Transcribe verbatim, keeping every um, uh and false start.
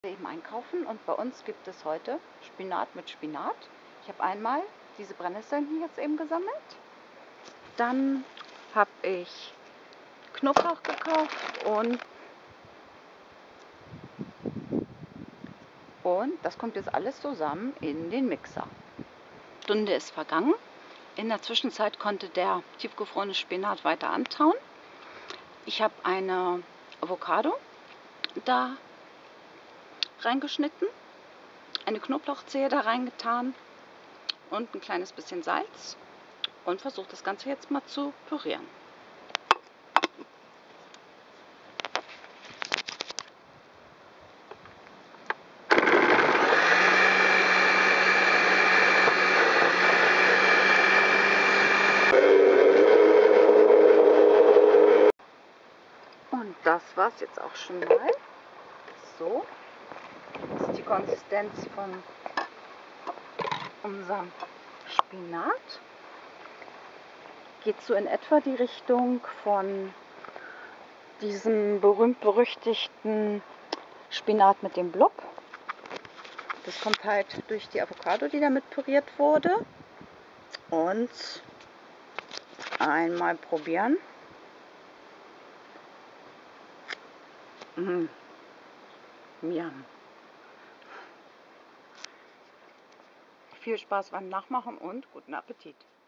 Eben einkaufen und bei uns gibt es heute Spinat mit Spinat. Ich habe einmal diese Brennnesseln hier jetzt eben gesammelt. Dann habe ich Knoblauch gekauft und, und das kommt jetzt alles zusammen in den Mixer. Eine Stunde ist vergangen. In der Zwischenzeit konnte der tiefgefrorene Spinat weiter antauen. Ich habe eine Avocado da reingeschnitten, eine Knoblauchzehe da reingetan und ein kleines bisschen Salz und versuche das Ganze jetzt mal zu pürieren. Und das war es jetzt auch schon mal. So. Das ist die Konsistenz von unserem Spinat. Geht so in etwa die Richtung von diesem berühmt-berüchtigten Spinat mit dem Blub. Das kommt halt durch die Avocado, die damit püriert wurde. Und einmal probieren. Mmh. Miam. Viel Spaß beim Nachmachen und guten Appetit.